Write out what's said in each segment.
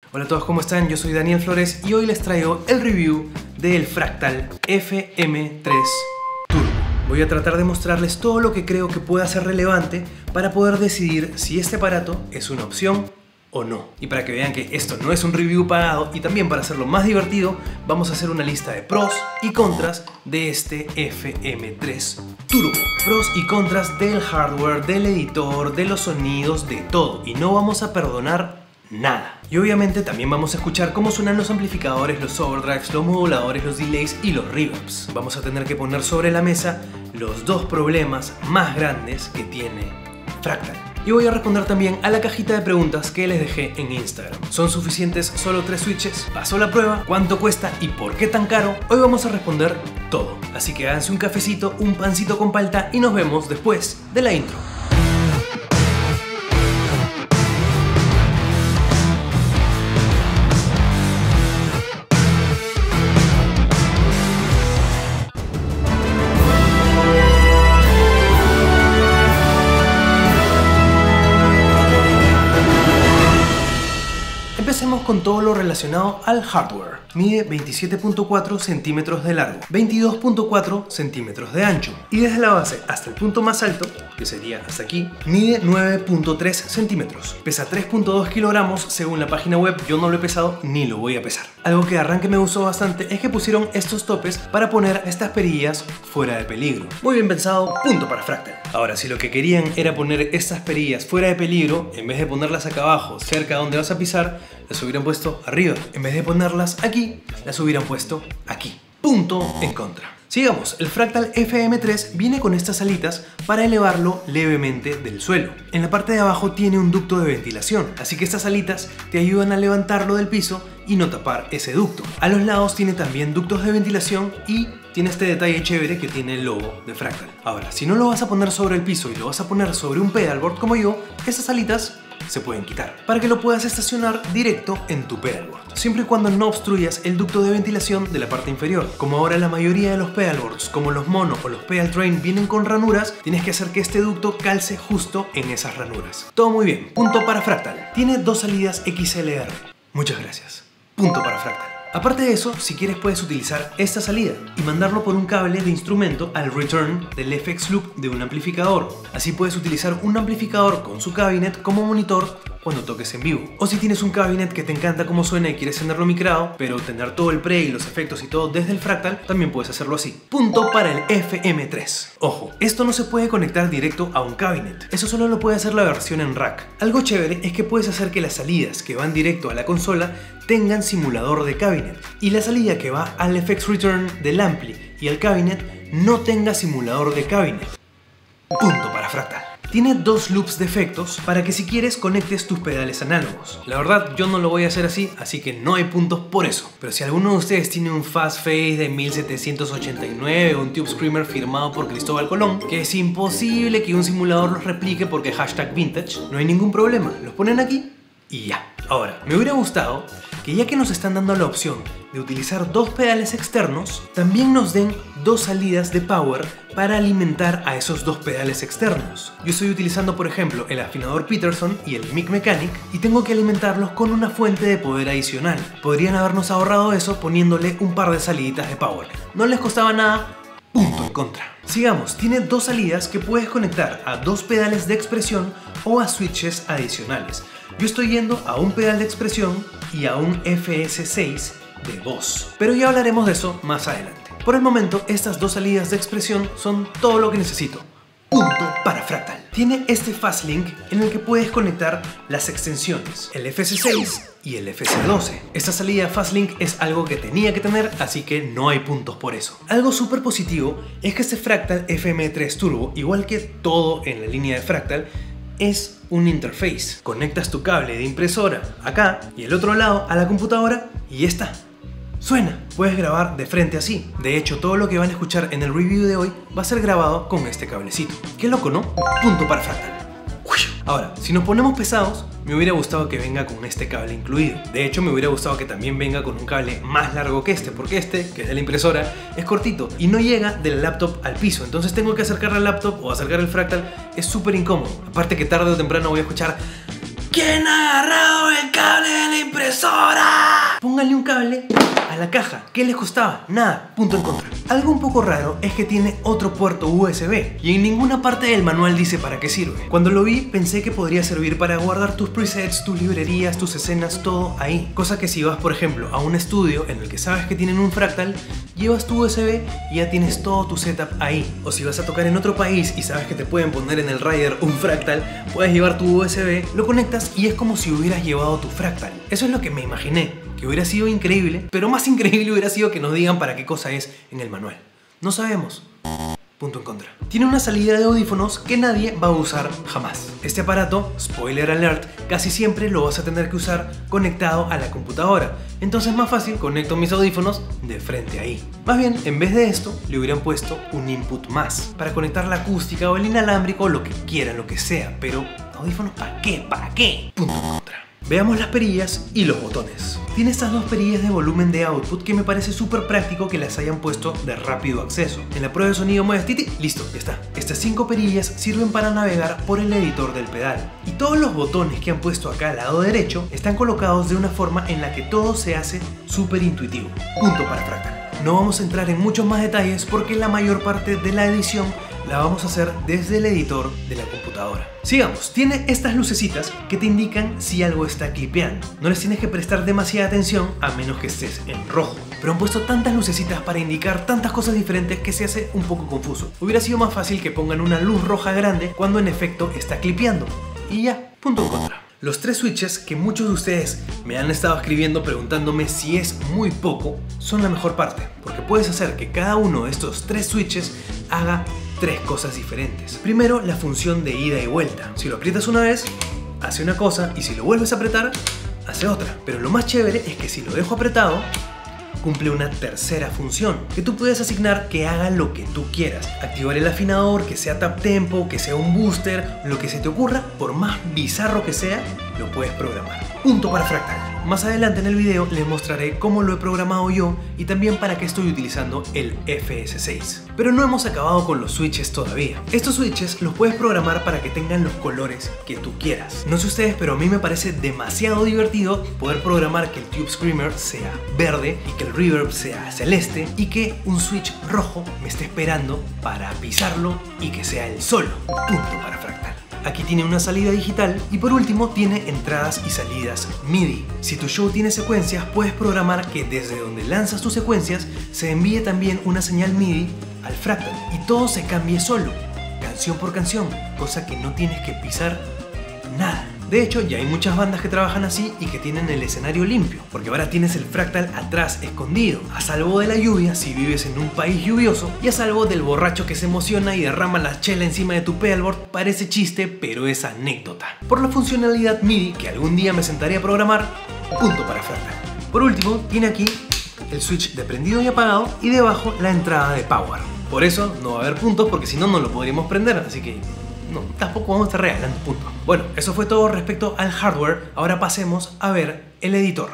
Hola a todos, ¿cómo están? Yo soy Daniel Flores y hoy les traigo el review del Fractal FM3 Turbo. Voy a tratar de mostrarles todo lo que creo que pueda ser relevante para poder decidir si este aparato es una opción o no. Y para que vean que esto no es un review pagado y también para hacerlo más divertido, vamos a hacer una lista de pros y contras de este FM3 Turbo. Pros y contras del hardware, del editor, de los sonidos, de todo. Y no vamos a perdonar nada. Y obviamente también vamos a escuchar cómo suenan los amplificadores, los overdrives, los moduladores, los delays y los reverbs. Vamos a tener que poner sobre la mesa los dos problemas más grandes que tiene Fractal. Y voy a responder también a la cajita de preguntas que les dejé en Instagram. ¿Son suficientes solo 3 switches? ¿Pasó la prueba? ¿Cuánto cuesta? ¿Y por qué tan caro? Hoy vamos a responder todo. Así que háganse un cafecito, un pancito con palta y nos vemos después de la intro. Empecemos con todo lo relacionado al hardware. Mide 27.4 centímetros de largo, 22.4 centímetros de ancho y desde la base hasta el punto más alto, que sería hasta aquí, mide 9.3 centímetros. Pesa 3.2 kilogramos según la página web, yo no lo he pesado ni lo voy a pesar. Algo que de arranque me gustó bastante es que pusieron estos topes para poner estas perillas fuera de peligro. Muy bien pensado, punto para Fractal. Ahora, si lo que querían era poner estas perillas fuera de peligro, en vez de ponerlas acá abajo, cerca donde vas a pisar, las hubieran puesto arriba. En vez de ponerlas aquí, las hubieran puesto aquí. Punto en contra. Sigamos, el Fractal FM3 viene con estas alitas para elevarlo levemente del suelo. En la parte de abajo tiene un ducto de ventilación, así que estas alitas te ayudan a levantarlo del piso y no tapar ese ducto. A los lados tiene también ductos de ventilación y tiene este detalle chévere que tiene el logo de Fractal. Ahora, si no lo vas a poner sobre el piso y lo vas a poner sobre un pedalboard como yo, esas alitas se pueden quitar para que lo puedas estacionar directo en tu pedalboard, siempre y cuando no obstruyas el ducto de ventilación de la parte inferior. Como ahora la mayoría de los pedalboards, como los mono o los pedal train, vienen con ranuras, tienes que hacer que este ducto calce justo en esas ranuras. Todo muy bien, punto para Fractal. Tiene dos salidas XLR. Muchas gracias. Punto para Fractal. Aparte de eso, si quieres puedes utilizar esta salida y mandarlo por un cable de instrumento al return del FX Loop de un amplificador. Así puedes utilizar un amplificador con su cabinet como monitor cuando toques en vivo. O si tienes un cabinet que te encanta cómo suena y quieres tenerlo micrado, pero tener todo el pre y los efectos y todo desde el Fractal, también puedes hacerlo así. Punto para el FM3. Ojo, esto no se puede conectar directo a un cabinet. Eso solo lo puede hacer la versión en rack. Algo chévere es que puedes hacer que las salidas que van directo a la consola tengan simulador de cabinet y la salida que va al FX Return del ampli y al cabinet no tenga simulador de cabinet. Punto para Fractal. Tiene dos loops de efectos para que si quieres conectes tus pedales análogos. La verdad yo no lo voy a hacer así, así que no hay puntos por eso. Pero si alguno de ustedes tiene un Fast Fade de 1789 o un Tube Screamer firmado por Cristóbal Colón, que es imposible que un simulador los replique porque #vintage, no hay ningún problema, los ponen aquí y ya. Ahora, me hubiera gustado que ya que nos están dando la opción de utilizar dos pedales externos, también nos den dos salidas de power para alimentar a esos dos pedales externos. Yo estoy utilizando por ejemplo el afinador Peterson y el Mic Mechanic y tengo que alimentarlos con una fuente de poder adicional. Podrían habernos ahorrado eso poniéndole un par de saliditas de power. No les costaba nada. Punto en contra. Sigamos, tiene dos salidas que puedes conectar a dos pedales de expresión o a switches adicionales. Yo estoy yendo a un pedal de expresión y a un FS6 de voz, pero ya hablaremos de eso más adelante. Por el momento, estas dos salidas de expresión son todo lo que necesito. Punto para Fractal. Tiene este Fastlink en el que puedes conectar las extensiones, el FS6 y el FS12. Esta salida Fastlink es algo que tenía que tener, así que no hay puntos por eso. Algo súper positivo es que este Fractal FM3 Turbo, igual que todo en la línea de Fractal, es un interface. Conectas tu cable de impresora acá y el otro lado a la computadora y ya está. Suena, puedes grabar de frente así. De hecho, todo lo que van a escuchar en el review de hoy va a ser grabado con este cablecito. Qué loco, ¿no? Punto para Fractal. Ahora, si nos ponemos pesados, me hubiera gustado que venga con este cable incluido. De hecho, me hubiera gustado que también venga con un cable más largo que este, porque este, que es de la impresora, es cortito y no llega de la laptop al piso. Entonces tengo que acercar la laptop o acercar el Fractal, es súper incómodo. Aparte que tarde o temprano voy a escuchar ¿Quién ha agarrado el cable de la impresora? Pónganle un cable a la caja. ¿Qué les costaba? Nada. Punto en contra. Algo un poco raro es que tiene otro puerto USB y en ninguna parte del manual dice para qué sirve. Cuando lo vi pensé que podría servir para guardar tus presets, tus librerías, tus escenas, todo ahí. Cosa que si vas por ejemplo a un estudio en el que sabes que tienen un Fractal, llevas tu USB y ya tienes todo tu setup ahí. O si vas a tocar en otro país y sabes que te pueden poner en el rider un Fractal, puedes llevar tu USB, lo conectas y es como si hubieras llevado tu Fractal. Eso es lo que me imaginé. Que hubiera sido increíble, pero más increíble hubiera sido que nos digan para qué cosa es en el manual. No sabemos. Punto en contra. Tiene una salida de audífonos que nadie va a usar jamás. Este aparato, spoiler alert, casi siempre lo vas a tener que usar conectado a la computadora. Entonces más fácil, conecto mis audífonos de frente ahí. Más bien, en vez de esto, le hubieran puesto un input más para conectar la acústica o el inalámbrico o lo que quieran, lo que sea. Pero, ¿audífonos para qué? ¿Para qué? Punto en contra. Veamos las perillas y los botones. Tiene estas dos perillas de volumen de output que me parece súper práctico que las hayan puesto de rápido acceso. En la prueba de sonido mueves titi, listo, ya está. Estas 5 perillas sirven para navegar por el editor del pedal. Y todos los botones que han puesto acá al lado derecho están colocados de una forma en la que todo se hace súper intuitivo. Punto para Fractal. No vamos a entrar en muchos más detalles porque la mayor parte de la edición la vamos a hacer desde el editor de la computadora. Sigamos, tiene estas lucecitas que te indican si algo está clipeando. No les tienes que prestar demasiada atención a menos que estés en rojo. Pero han puesto tantas lucecitas para indicar tantas cosas diferentes que se hace un poco confuso. Hubiera sido más fácil que pongan una luz roja grande cuando en efecto está clipeando. Y ya, punto en contra. Los 3 switches que muchos de ustedes me han estado escribiendo preguntándome si es muy poco, son la mejor parte, porque puedes hacer que cada uno de estos 3 switches haga 3 cosas diferentes. Primero, la función de ida y vuelta. Si lo aprietas una vez, hace una cosa y si lo vuelves a apretar, hace otra. Pero lo más chévere es que si lo dejo apretado, cumple una tercera función que tú puedes asignar que haga lo que tú quieras. Activar el afinador, que sea tap tempo, que sea un booster, lo que se te ocurra, por más bizarro que sea, lo puedes programar. Punto para Fractal. Más adelante en el video les mostraré cómo lo he programado yo y también para qué estoy utilizando el FS6. Pero no hemos acabado con los switches todavía. Estos switches los puedes programar para que tengan los colores que tú quieras. No sé ustedes, pero a mí me parece demasiado divertido poder programar que el Tube Screamer sea verde y que el Reverb sea celeste y que un switch rojo me esté esperando para pisarlo y que sea el solo. Punto para Fractal. Aquí tiene una salida digital y por último tiene entradas y salidas MIDI. Si tu show tiene secuencias, puedes programar que desde donde lanzas tus secuencias se envíe también una señal MIDI al Fractal y todo se cambie solo, canción por canción, cosa que no tienes que pisar nada. De hecho, ya hay muchas bandas que trabajan así y que tienen el escenario limpio, porque ahora tienes el Fractal atrás escondido, a salvo de la lluvia si vives en un país lluvioso y a salvo del borracho que se emociona y derrama la chela encima de tu pedalboard. Parece chiste, pero es anécdota. Por la funcionalidad MIDI que algún día me sentaré a programar, punto para Fractal. Por último, tiene aquí el switch de prendido y apagado y debajo la entrada de power. Por eso no va a haber puntos porque si no, no lo podríamos prender, así que no, tampoco vamos a estar regalando puntos. Bueno, eso fue todo respecto al hardware. Ahora pasemos a ver el editor.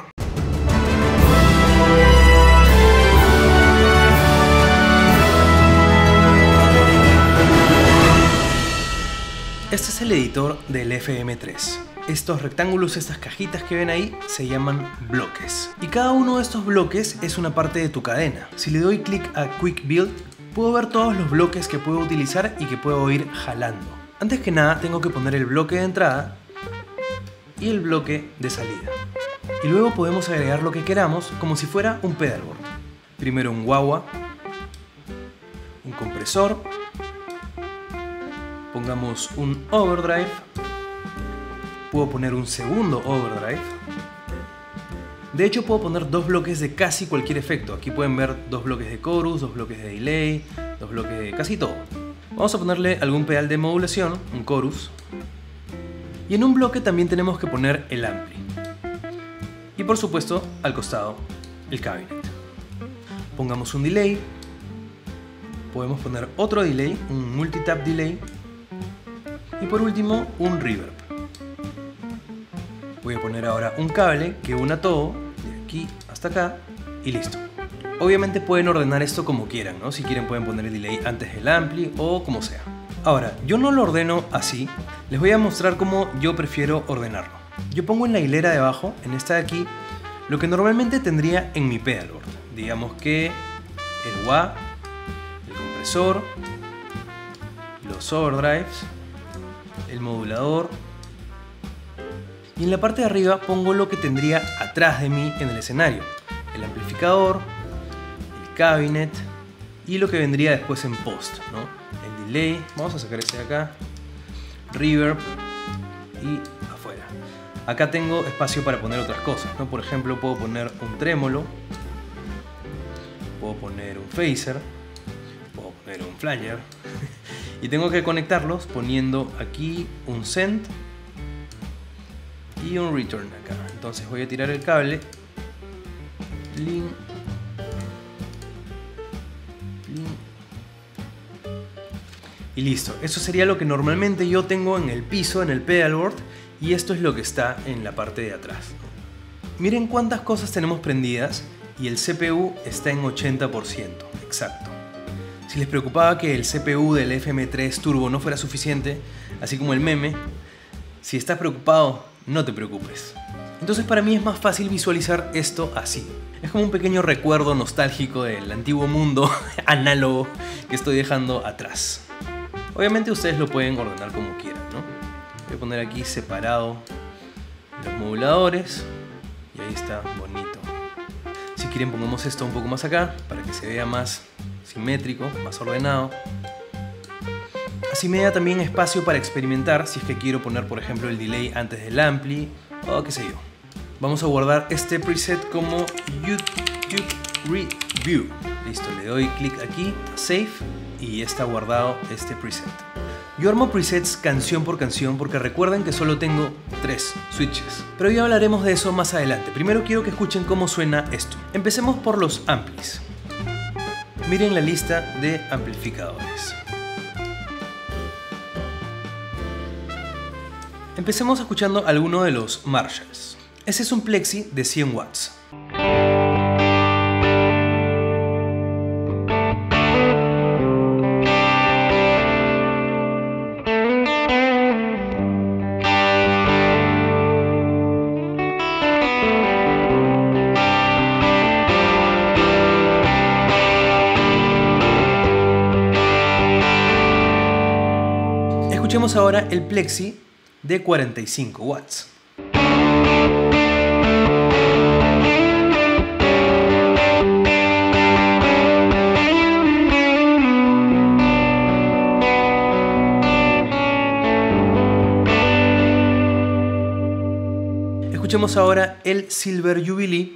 Este es el editor del FM3. Estos rectángulos, estas cajitas que ven ahí, se llaman bloques. Y cada uno de estos bloques es una parte de tu cadena. Si le doy clic a Quick Build, puedo ver todos los bloques que puedo utilizar y que puedo ir jalando. Antes que nada tengo que poner el bloque de entrada y el bloque de salida. Y luego podemos agregar lo que queramos como si fuera un pedalboard. Primero un wah-wah, un compresor, pongamos un overdrive, puedo poner un segundo overdrive. De hecho puedo poner 2 bloques de casi cualquier efecto. Aquí pueden ver 2 bloques de chorus, 2 bloques de delay, 2 bloques de casi todo. Vamos a ponerle algún pedal de modulación, un chorus. Y en un bloque también tenemos que poner el ampli. Y por supuesto, al costado, el cabinet. Pongamos un delay. Podemos poner otro delay, un multitap delay. Y por último, un reverb. Voy a poner ahora un cable que una todo, de aquí hasta acá, y listo. Obviamente pueden ordenar esto como quieran, ¿no? Si quieren pueden poner el delay antes del ampli o como sea. Ahora, yo no lo ordeno así, les voy a mostrar cómo yo prefiero ordenarlo. Yo pongo en la hilera de abajo, en esta de aquí, lo que normalmente tendría en mi pedalboard. Digamos que el wah, el compresor, los overdrives, el modulador, y en la parte de arriba pongo lo que tendría atrás de mí en el escenario: el amplificador, el cabinet y lo que vendría después en post, ¿no? El delay, vamos a sacar ese de acá, reverb y afuera. Acá tengo espacio para poner otras cosas, ¿no? Por ejemplo, puedo poner un trémolo, puedo poner un phaser, puedo poner un flanger y tengo que conectarlos poniendo aquí un send y un return acá. Entonces voy a tirar el cable, plin, plin, y listo. Eso sería lo que normalmente yo tengo en el piso, en el pedalboard, y esto es lo que está en la parte de atrás. Miren cuántas cosas tenemos prendidas y el CPU está en 80%, exacto. Si les preocupaba que el CPU del FM3 Turbo no fuera suficiente, así como el meme, si estás preocupado, no te preocupes. Entonces para mí es más fácil visualizar esto así. Es como un pequeño recuerdo nostálgico del antiguo mundo análogo que estoy dejando atrás. Obviamente ustedes lo pueden ordenar como quieran, ¿no? Voy a poner aquí separado los moduladores y ahí está bonito. Si quieren pongamos esto un poco más acá para que se vea más simétrico, más ordenado. Así me da también espacio para experimentar si es que quiero poner, por ejemplo, el delay antes del ampli o qué sé yo. Vamos a guardar este preset como YouTube Review. Listo, le doy clic aquí, Save, y está guardado este preset. Yo armo presets canción por canción porque recuerden que solo tengo 3 switches. Pero ya hablaremos de eso más adelante. Primero quiero que escuchen cómo suena esto. Empecemos por los amplis. Miren la lista de amplificadores. Empecemos escuchando alguno de los Marshalls. Ese es un Plexi de 100 watts. Escuchemos ahora el Plexi de 45 watts. Escuchemos ahora el Silver Jubilee.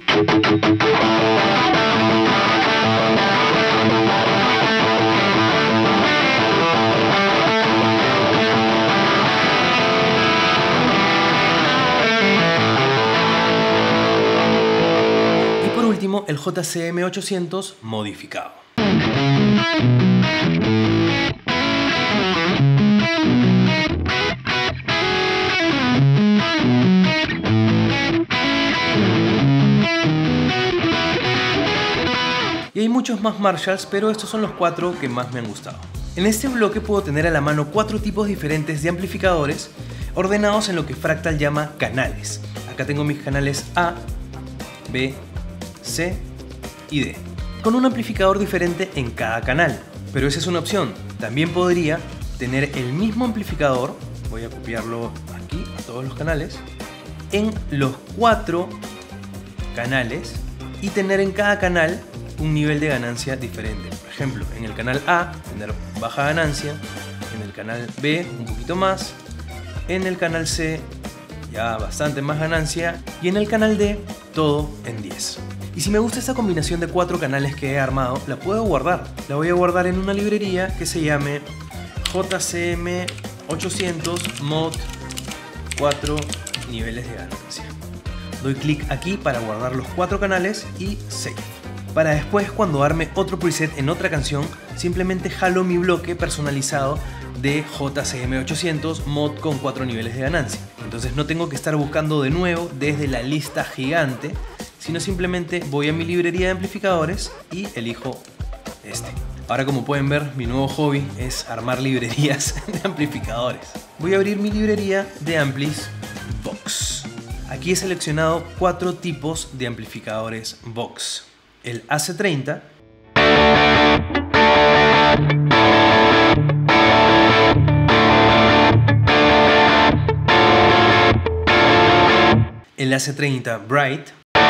El JCM 800 modificado. Y hay muchos más Marshalls, pero estos son los 4 que más me han gustado. En este bloque puedo tener a la mano 4 tipos diferentes de amplificadores ordenados en lo que Fractal llama canales. Acá tengo mis canales A, B, C y D, con un amplificador diferente en cada canal, pero esa es una opción. También podría tener el mismo amplificador, voy a copiarlo aquí a todos los canales, en los 4 canales y tener en cada canal un nivel de ganancia diferente. Por ejemplo, en el canal A tener baja ganancia, en el canal B un poquito más, en el canal C ya bastante más ganancia y en el canal D todo en 10. Y si me gusta esta combinación de 4 canales que he armado, la puedo guardar. La voy a guardar en una librería que se llame JCM 800 Mod 4 niveles de ganancia. Doy clic aquí para guardar los 4 canales y Save. Para después, cuando arme otro preset en otra canción, simplemente jalo mi bloque personalizado de JCM 800 Mod con 4 niveles de ganancia. Entonces no tengo que estar buscando de nuevo desde la lista gigante, sino simplemente voy a mi librería de amplificadores y elijo este. Ahora, como pueden ver, mi nuevo hobby es armar librerías de amplificadores. Voy a abrir mi librería de Amplis Box. Aquí he seleccionado 4 tipos de amplificadores Vox. El AC30, el AC30 Bright,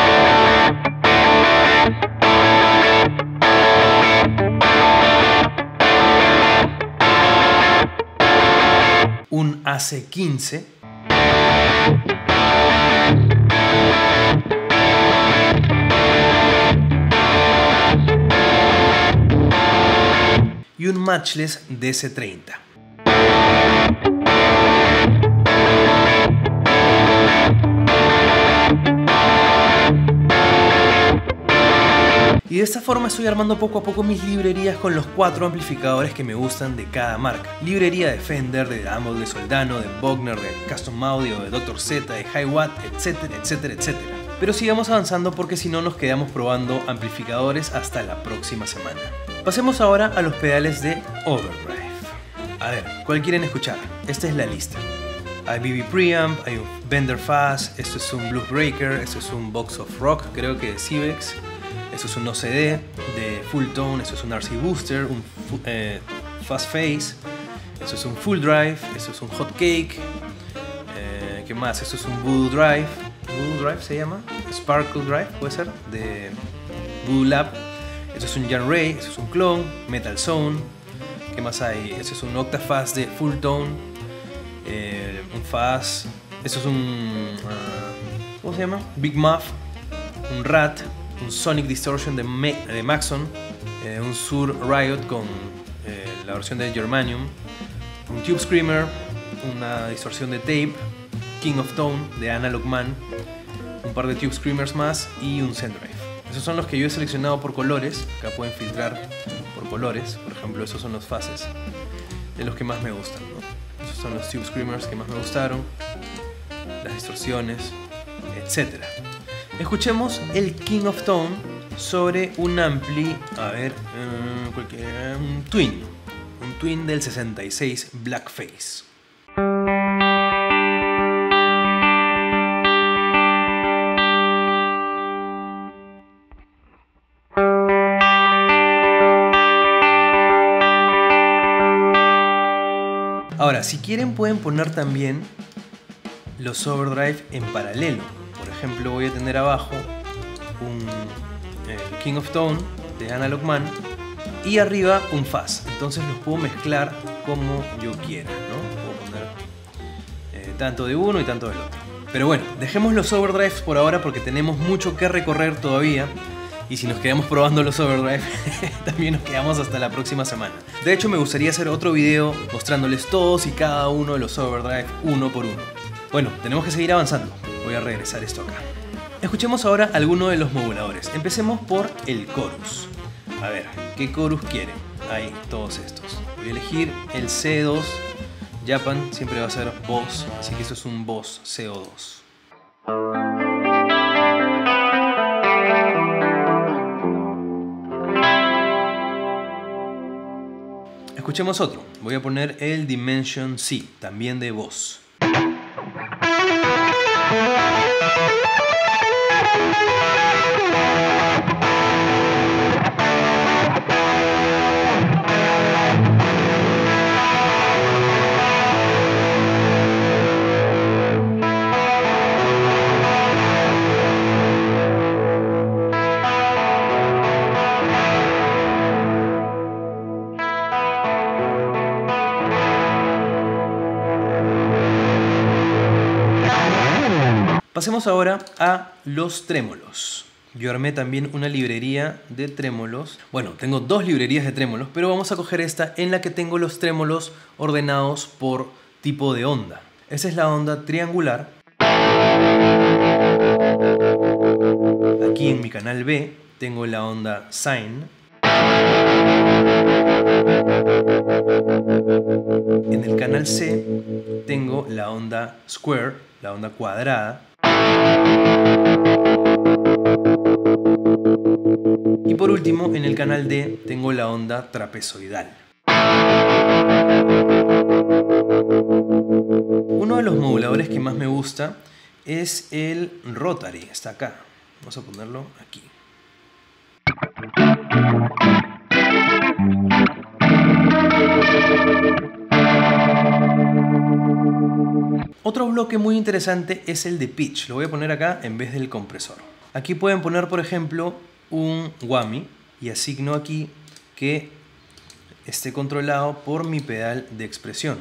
un AC15, y un Matchless DC30. Y de esta forma estoy armando poco a poco mis librerías con los 4 amplificadores que me gustan de cada marca. Librería de Fender, de Amol, de Soldano, de Bogner, de Custom Audio, de Dr. Z, de Hiwatt, etcétera, etcétera, etcétera. Pero sigamos avanzando porque si no nos quedamos probando amplificadores hasta la próxima semana. Pasemos ahora a los pedales de Overdrive. A ver, ¿cuál quieren escuchar? Esta es la lista. Hay BB Preamp, hay un Bender Fuzz, esto es un Blues Breaker, esto es un Box of Rock, creo que de Civex. Esto es un OCD de Full Tone, esto es un RC Booster, un Fast Phase, esto es un Full Drive, esto es un Hot Cake, ¿qué más? Esto es un Voodoo Drive, Voodoo Drive se llama, Sparkle Drive puede ser, de Voodoo Lab, esto es un Jan Ray, esto es un Clone, Metal Zone, ¿qué más hay? Esto es un Octafast de Full Tone, un Fast, esto es un, ¿cómo se llama? Big Muff, un Rat, un Sonic Distortion de Maxon, un Sur Riot con la versión de Germanium, un Tube Screamer, una distorsión de Tape, King of Tone de Analog Man, un par de Tube Screamers más y un Sendrive. Esos son los que yo he seleccionado por colores. Acá pueden filtrar por colores, por ejemplo esos son los fases de los que más me gustan, ¿no? Esos son los Tube Screamers que más me gustaron, las distorsiones, etc. Escuchemos el King of Tone sobre un ampli, a ver, un Twin del 66 Blackface. Ahora, si quieren pueden poner también los Overdrive en paralelo. Por ejemplo, voy a tener abajo el King of Tone de Analog Man y arriba un Fuzz. Entonces los puedo mezclar como yo quiera, ¿no? Puedo poner tanto de uno y tanto del otro. Pero bueno, dejemos los Overdrives por ahora porque tenemos mucho que recorrer todavía. Y si nos quedamos probando los Overdrive, también nos quedamos hasta la próxima semana. De hecho, me gustaría hacer otro video mostrándoles todos y cada uno de los Overdrive uno por uno. Bueno, tenemos que seguir avanzando. Voy a regresar esto acá. Escuchemos ahora alguno de los moduladores. Empecemos por el Chorus. A ver, ¿qué Chorus quieren? Hay todos estos. Voy a elegir el C2. Japan siempre va a ser Boss, así que esto es un Boss CO2. Escuchemos otro. Voy a poner el Dimension C, también de Boss. Pasemos ahora a los trémolos. Yo armé también una librería de trémolos. Bueno, tengo dos librerías de trémolos, pero vamos a coger esta en la que tengo los trémolos ordenados por tipo de onda. Esa es la onda triangular. Aquí en mi canal B tengo la onda sine. En el canal C tengo la onda square, la onda cuadrada. Y por último, en el canal D tengo la onda trapezoidal. Uno de los moduladores que más me gusta es el Rotary, está acá. Vamos a ponerlo aquí. Otro bloque muy interesante es el de pitch. Lo voy a poner acá en vez del compresor. Aquí pueden poner, por ejemplo, un whammy y asigno aquí que esté controlado por mi pedal de expresión.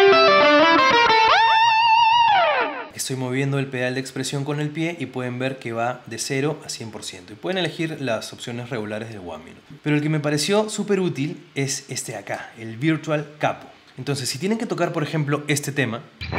Estoy moviendo el pedal de expresión con el pie y pueden ver que va de 0 a 100%. Y pueden elegir las opciones regulares del whammy, ¿no? Pero el que me pareció súper útil es este de acá, el Virtual Capo. Entonces, si tienen que tocar, por ejemplo, este tema,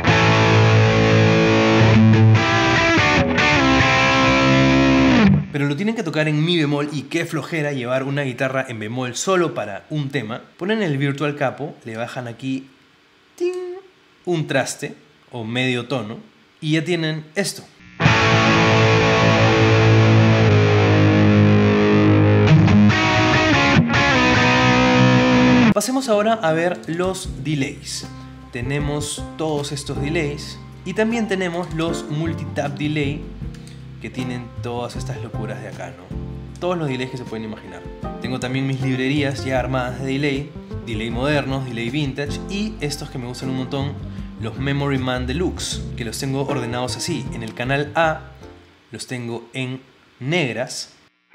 pero lo tienen que tocar en mi bemol y qué flojera llevar una guitarra en bemol solo para un tema, ponen el Virtual Capo, le bajan aquí ¡ting!, un traste o medio tono y ya tienen esto. Pasemos ahora a ver los delays. Tenemos todos estos delays y también tenemos los multitap delay que tienen todas estas locuras de acá, ¿no? Todos los delays que se pueden imaginar. Tengo también mis librerías ya armadas de delay modernos, delay vintage y estos que me gustan un montón, los Memory Man Deluxe, que los tengo ordenados así. En el canal A los tengo en negras.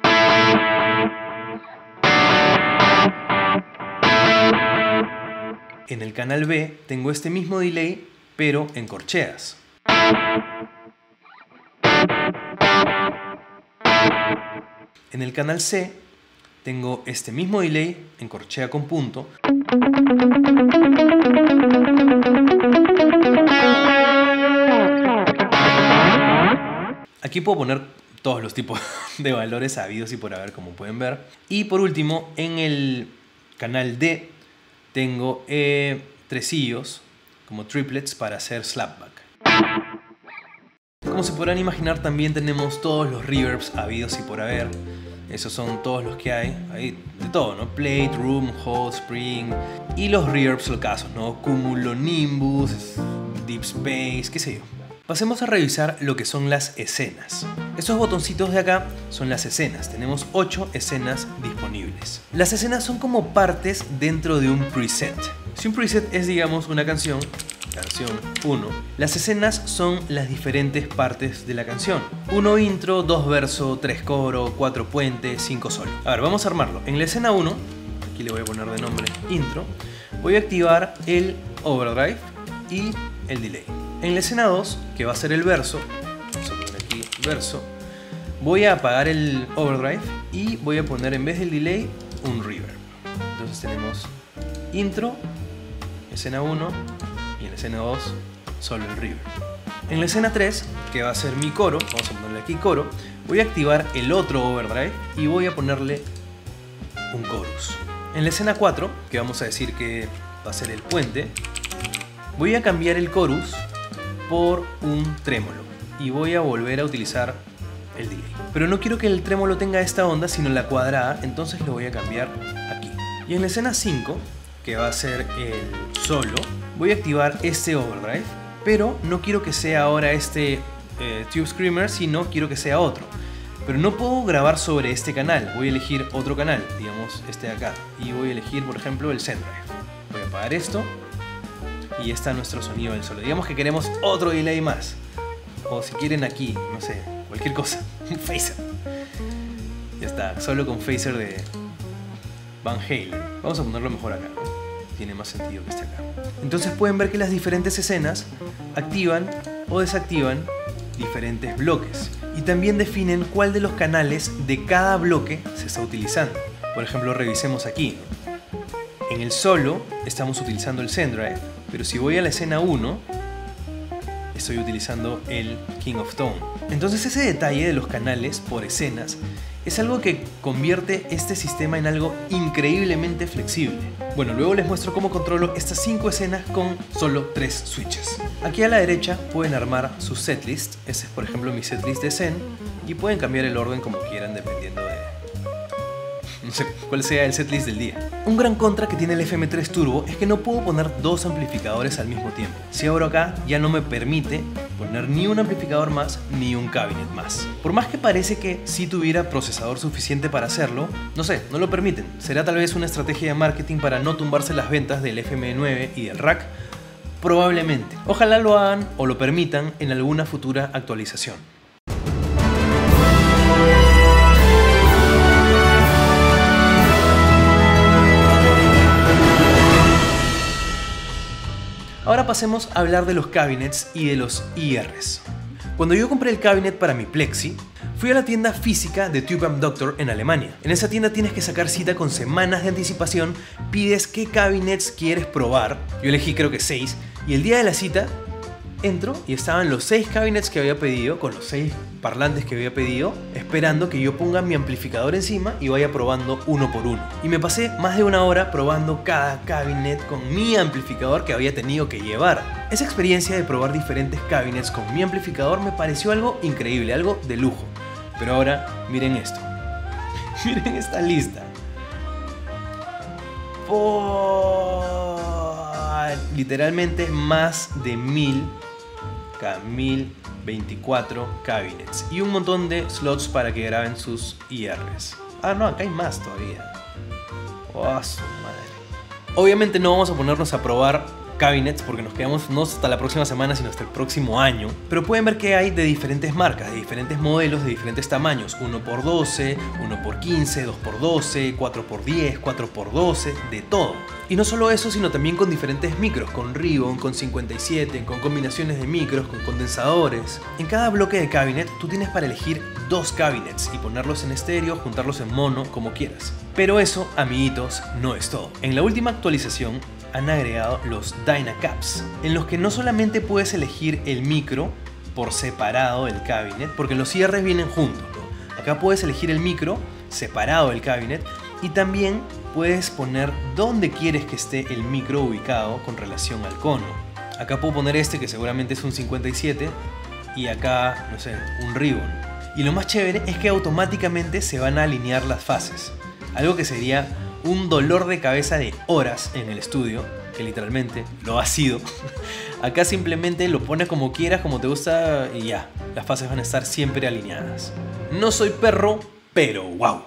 En el canal B tengo este mismo delay, pero en corcheas. En el canal C tengo este mismo delay en corchea con punto. Aquí puedo poner todos los tipos de valores habidos y por haber, como pueden ver. Y por último, en el canal D tengo tresillos como triplets para hacer slapback. Como se podrán imaginar, también tenemos todos los reverbs habidos y por haber. Esos son todos los que hay de todo, ¿no? Plate, room, hall, spring. Y los reverbs locazos, ¿no? Cumulonimbus, deep space, qué sé yo. Pasemos a revisar lo que son las escenas. Estos botoncitos de acá son las escenas. Tenemos 8 escenas disponibles. Las escenas son como partes dentro de un preset. Si un preset es, digamos, una canción 1, las escenas son las diferentes partes de la canción. 1 intro, 2 verso, 3 coro, 4 puente, 5 solo. A ver, vamos a armarlo. En la escena 1, aquí le voy a poner de nombre intro, voy a activar el overdrive y el delay. En la escena 2, que va a ser el verso, vamos a poner aquí verso, voy a apagar el overdrive y voy a poner en vez del delay un reverb. Entonces tenemos intro, escena 1 y en la escena 2 solo el reverb. En la escena 3, que va a ser mi coro, vamos a ponerle aquí coro, voy a activar el otro overdrive y voy a ponerle un chorus. En la escena 4, que vamos a decir que va a ser el puente, voy a cambiar el chorus por un trémolo y voy a volver a utilizar el delay. Pero no quiero que el trémolo tenga esta onda, sino la cuadrada, entonces lo voy a cambiar aquí. Y en la escena 5, que va a ser el solo, voy a activar este overdrive, pero no quiero que sea ahora este Tube Screamer, sino quiero que sea otro. Pero no puedo grabar sobre este canal, voy a elegir otro canal, digamos este de acá, y voy a elegir, por ejemplo, el Sendrive. Voy a apagar esto y ya está nuestro sonido del solo. Digamos que queremos otro delay más, o si quieren aquí, no sé, cualquier cosa, un phaser. Ya está, solo con phaser de Van Halen. Vamos a ponerlo mejor acá, ¿no? Tiene más sentido que esté acá. Entonces pueden ver que las diferentes escenas activan o desactivan diferentes bloques y también definen cuál de los canales de cada bloque se está utilizando. Por ejemplo, revisemos aquí. En el solo estamos utilizando el Sendrive, pero si voy a la escena 1 estoy utilizando el King of Tone. Entonces ese detalle de los canales por escenas es algo que convierte este sistema en algo increíblemente flexible. Bueno, luego les muestro cómo controlo estas 5 escenas con solo 3 switches. Aquí a la derecha pueden armar su setlist. Este es por ejemplo mi setlist de Zen y pueden cambiar el orden como quieran dependiendo de no sé cuál sea el setlist del día. Un gran contra que tiene el FM3 Turbo es que no puedo poner 2 amplificadores al mismo tiempo. Si abro acá ya no me permite poner ni un amplificador más ni un cabinet más. Por más que parece que sí tuviera procesador suficiente para hacerlo, no sé, no lo permiten. ¿Será tal vez una estrategia de marketing para no tumbarse las ventas del FME9 y del rack? Probablemente. Ojalá lo hagan o lo permitan en alguna futura actualización. Ahora pasemos a hablar de los cabinets y de los IRs. Cuando yo compré el cabinet para mi Plexi, fui a la tienda física de Tube & Doctor en Alemania. En esa tienda tienes que sacar cita con semanas de anticipación, pides qué cabinets quieres probar. Yo elegí creo que 6 y el día de la cita entro y estaban los 6 cabinets que había pedido, con los 6 parlantes que había pedido, esperando que yo ponga mi amplificador encima y vaya probando uno por uno. Y me pasé más de una hora probando cada cabinet con mi amplificador que había tenido que llevar. Esa experiencia de probar diferentes cabinets con mi amplificador me pareció algo increíble, algo de lujo. Pero ahora, miren esto. Miren esta lista. Literalmente más de 1024 cabinets y un montón de slots para que graben sus IRs. Ah, no, acá hay más todavía. Oh, su madre. Obviamente no vamos a ponernos a probar cabinets porque nos quedamos no hasta la próxima semana sino hasta el próximo año, pero pueden ver que hay de diferentes marcas, de diferentes modelos, de diferentes tamaños, 1x12, 1x15, 2x12, 4x10, 4x12, de todo. Y no solo eso, sino también con diferentes micros, con ribbon, con 57, con combinaciones de micros, con condensadores. En cada bloque de cabinet tú tienes para elegir 2 cabinets y ponerlos en estéreo, juntarlos en mono, como quieras. Pero eso, amiguitos, no es todo. En la última actualización han agregado los Dynacaps, en los que no solamente puedes elegir el micro por separado del cabinet, porque los IRs vienen juntos, ¿no? Acá puedes elegir el micro separado del cabinet y también puedes poner dónde quieres que esté el micro ubicado con relación al cono. Acá puedo poner este que seguramente es un 57 y acá, no sé, un ribbon. Y lo más chévere es que automáticamente se van a alinear las fases, algo que sería un dolor de cabeza de horas en el estudio, que literalmente lo ha sido. Acá simplemente lo pones como quieras, como te gusta y ya, las fases van a estar siempre alineadas. No soy perro, pero wow.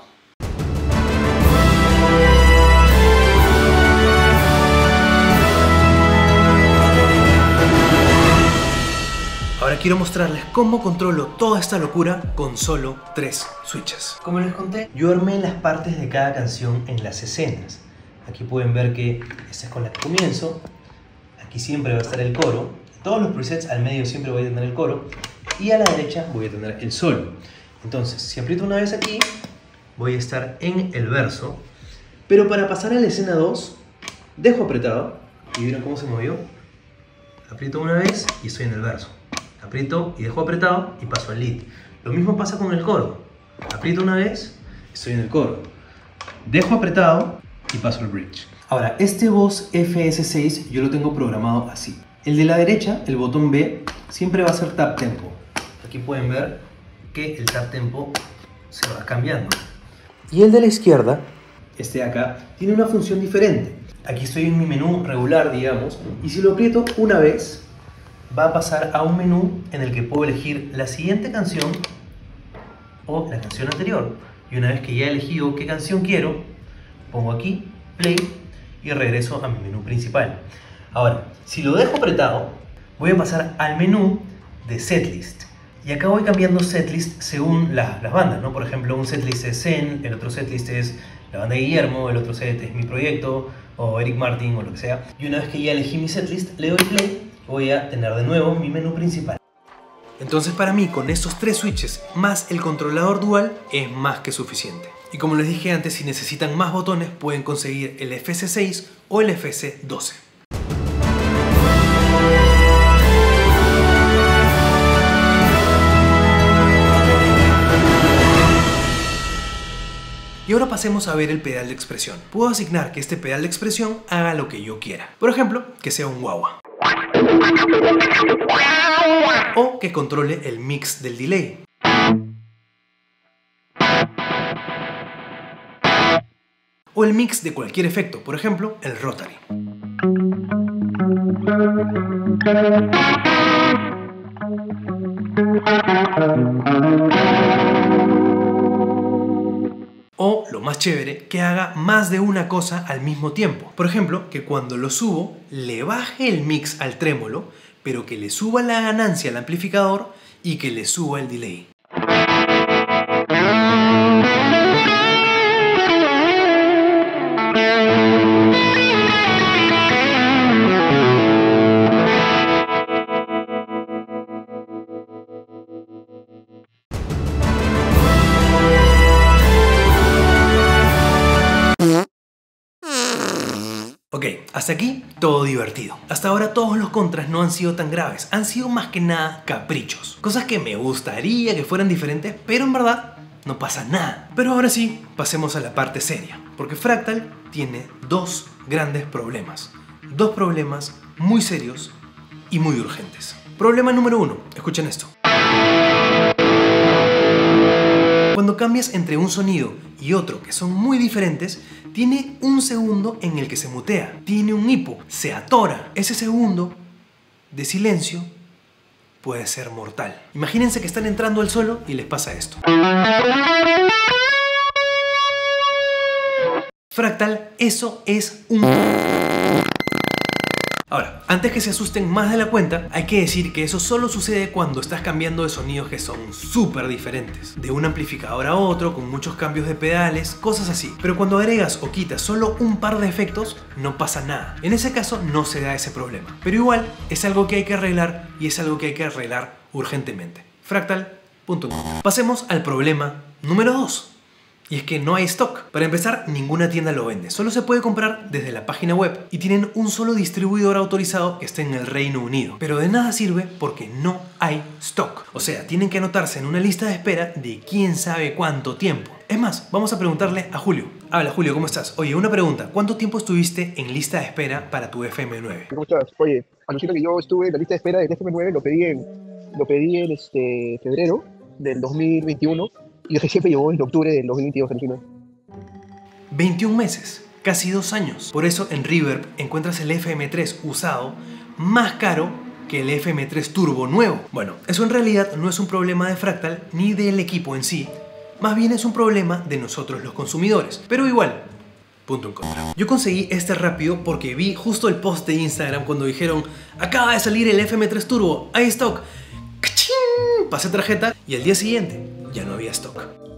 Ahora quiero mostrarles cómo controlo toda esta locura con solo 3 switches. Como les conté, yo armé las partes de cada canción en las escenas. Aquí pueden ver que esta es con la que comienzo. Aquí siempre va a estar el coro. En todos los presets al medio siempre voy a tener el coro. Y a la derecha voy a tener el solo. Entonces, si aprieto una vez aquí, voy a estar en el verso. Pero para pasar a la escena 2, dejo apretado. ¿Y vieron cómo se movió? Aprieto una vez y estoy en el verso. Aprieto y dejo apretado y paso al lead. Lo mismo pasa con el coro. Aprieto una vez, estoy en el coro. Dejo apretado y paso al bridge. Ahora, este Boss FS6 yo lo tengo programado así. El de la derecha, el botón B, siempre va a ser tap tempo. Aquí pueden ver que el tap tempo se va cambiando. Y el de la izquierda, este de acá, tiene una función diferente. Aquí estoy en mi menú regular, digamos, y si lo aprieto una vez, va a pasar a un menú en el que puedo elegir la siguiente canción o la canción anterior. Y una vez que ya he elegido qué canción quiero, pongo aquí, play, y regreso a mi menú principal. Ahora, si lo dejo apretado, voy a pasar al menú de setlist. Y acá voy cambiando setlist según las bandas, ¿no? Por ejemplo, un setlist es Zen, el otro setlist es la banda de Guillermo, el otro set es mi proyecto, o Eric Martin, o lo que sea. Y una vez que ya elegí mi setlist, le doy play, voy a tener de nuevo mi menú principal. Entonces para mí, con estos 3 switches más el controlador dual, es más que suficiente. Y como les dije antes, si necesitan más botones, pueden conseguir el FS6 o el FS12. Y ahora pasemos a ver el pedal de expresión. Puedo asignar que este pedal de expresión haga lo que yo quiera. Por ejemplo, que sea un wah-wah. O que controle el mix del delay. O el mix de cualquier efecto, por ejemplo, el rotary. O, lo más chévere, que haga más de una cosa al mismo tiempo. Por ejemplo, que cuando lo subo, le baje el mix al trémolo, pero que le suba la ganancia al amplificador y que le suba el delay. Ok, hasta aquí todo divertido. Hasta ahora todos los contras no han sido tan graves, han sido más que nada caprichos. Cosas que me gustaría que fueran diferentes, pero en verdad no pasa nada. Pero ahora sí, pasemos a la parte seria, porque Fractal tiene dos grandes problemas. Dos problemas muy serios y muy urgentes. Problema número 1, escuchen esto. Cuando cambias entre un sonido y otro que son muy diferentes, tiene un segundo en el que se mutea, tiene un hipo, se atora. Ese segundo de silencio puede ser mortal. Imagínense que están entrando al solo y les pasa esto. Fractal, eso es un... Ahora, antes que se asusten más de la cuenta, hay que decir que eso solo sucede cuando estás cambiando de sonidos que son súper diferentes. De un amplificador a otro, con muchos cambios de pedales, cosas así. Pero cuando agregas o quitas solo un par de efectos, no pasa nada. En ese caso no se da ese problema. Pero igual, es algo que hay que arreglar y es algo que hay que arreglar urgentemente. Fractal.com. Pasemos al problema número 2. Y es que no hay stock. Para empezar, ninguna tienda lo vende. Solo se puede comprar desde la página web y tienen un solo distribuidor autorizado que está en el Reino Unido. Pero de nada sirve porque no hay stock. O sea, tienen que anotarse en una lista de espera de quién sabe cuánto tiempo. Es más, vamos a preguntarle a Julio. Hola Julio, ¿cómo estás? Oye, una pregunta. ¿Cuánto tiempo estuviste en lista de espera para tu FM9? ¿Cómo estás? Oye, alucina que yo estuve en la lista de espera del FM9, lo pedí en febrero del 2021 y recién me llegó en octubre del 2022, alucina. 21 meses, casi 2 años. Por eso en Reverb encuentras el FM3 usado más caro que el FM3 Turbo nuevo. Bueno, eso en realidad no es un problema de Fractal ni del equipo en sí, más bien es un problema de nosotros los consumidores. Pero igual, punto en contra. Yo conseguí este rápido porque vi justo el post de Instagram cuando dijeron acaba de salir el FM3 Turbo, hay stock. ¡Cachín! Pasé tarjeta y al día siguiente ya no había stock.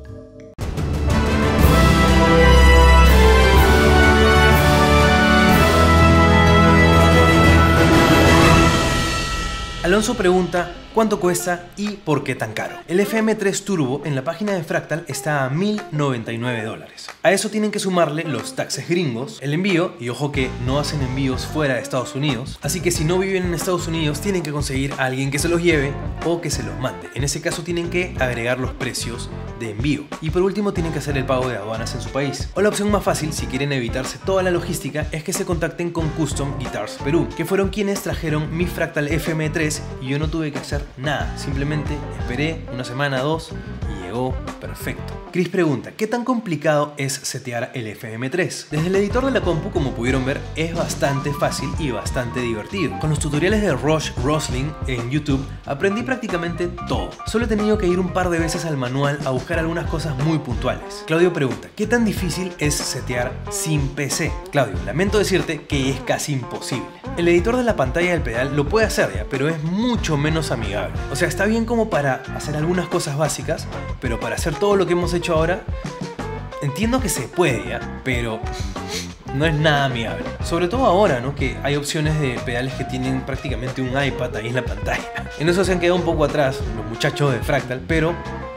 Alonso pregunta cuánto cuesta y por qué tan caro. El FM3 Turbo en la página de Fractal está a $1,099. A eso tienen que sumarle los taxes gringos, el envío, y ojo que no hacen envíos fuera de Estados Unidos, así que si no viven en Estados Unidos tienen que conseguir a alguien que se los lleve o que se los mande. En ese caso tienen que agregar los precios de envío y por último tienen que hacer el pago de aduanas en su país. O la opción más fácil, si quieren evitarse toda la logística, es que se contacten con Custom Guitars Perú, que fueron quienes trajeron mi Fractal FM3 y yo no tuve que hacer nada, simplemente esperé una semana, 2 y llegó perfecto. Chris pregunta, ¿qué tan complicado es setear el FM3? Desde el editor de la compu, como pudieron ver, es bastante fácil y bastante divertido. Con los tutoriales de Rush Rosling en YouTube aprendí prácticamente todo. Solo he tenido que ir un par de veces al manual a buscar algunas cosas muy puntuales. Claudio pregunta, ¿qué tan difícil es setear sin PC? Claudio, lamento decirte que es casi imposible. El editor de la pantalla del pedal lo puede hacer ya, pero es mucho menos amigable. O sea, está bien como para hacer algunas cosas básicas, pero para hacer todo lo que hemos hecho ahora, entiendo que se puede ya, pero no es nada amigable. Sobre todo ahora, ¿no? Que hay opciones de pedales que tienen prácticamente un iPad ahí en la pantalla. En eso se han quedado un poco atrás los muchachos de Fractal, pero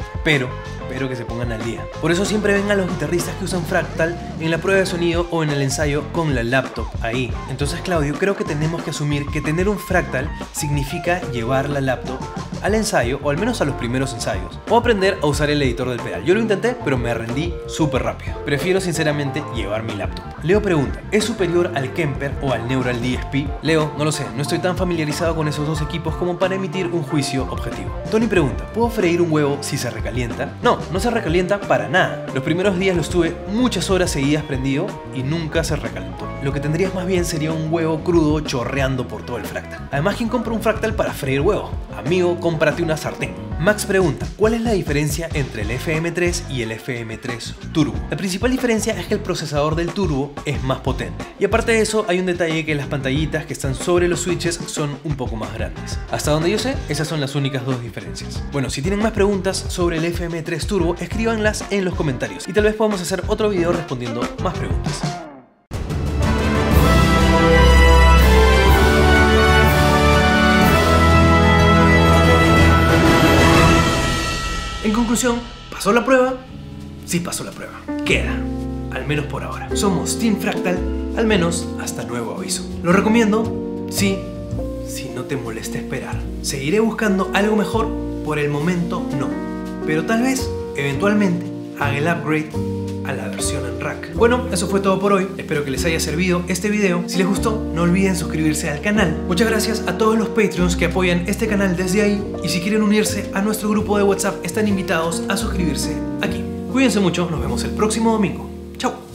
que se pongan al día. Por eso siempre ven a los guitarristas que usan Fractal en la prueba de sonido o en el ensayo con la laptop ahí. Entonces, Claudio, creo que tenemos que asumir que tener un Fractal significa llevar la laptop al ensayo, o al menos a los primeros ensayos, o aprender a usar el editor del pedal. Yo lo intenté, pero me rendí súper rápido. Prefiero sinceramente llevar mi laptop. Leo pregunta, ¿es superior al Kemper o al Neural DSP? Leo, no lo sé, no estoy tan familiarizado con esos dos equipos como para emitir un juicio objetivo. Tony pregunta, ¿puedo freír un huevo si se recalienta? No se recalienta para nada. Los primeros días lo estuve muchas horas seguidas prendido y nunca se recalentó. Lo que tendrías más bien sería un huevo crudo chorreando por todo el Fractal. Además, ¿quién compra un Fractal para freír huevo? Amigo, cómprate una sartén. Max pregunta, ¿cuál es la diferencia entre el FM3 y el FM3 Turbo? La principal diferencia es que el procesador del Turbo es más potente. Y aparte de eso, hay un detalle que las pantallitas que están sobre los switches son un poco más grandes. Hasta donde yo sé, esas son las únicas dos diferencias. Bueno, si tienen más preguntas sobre el FM3 Turbo, escríbanlas en los comentarios y tal vez podamos hacer otro video respondiendo más preguntas. En conclusión, ¿pasó la prueba? Sí pasó la prueba. Queda, al menos por ahora. Somos Team Fractal, al menos hasta nuevo aviso. ¿Lo recomiendo? Sí, si no te molesta esperar. ¿Seguiré buscando algo mejor? Por el momento no. Pero tal vez, eventualmente, haga el upgrade a la versión en rack. Bueno, eso fue todo por hoy. Espero que les haya servido este video. Si les gustó, no olviden suscribirse al canal. Muchas gracias a todos los Patreons que apoyan este canal desde ahí. Y si quieren unirse a nuestro grupo de WhatsApp, están invitados a suscribirse aquí. Cuídense mucho, nos vemos el próximo domingo. Chao.